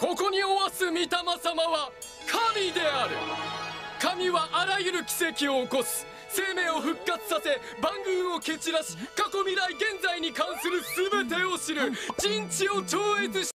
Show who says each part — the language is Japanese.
Speaker 1: ここにおわす御霊様は神である。神はあらゆる奇跡を起こす。生命を復活させ、万軍を蹴散らし、過去未来現在に関する全てを知る。人知を超越した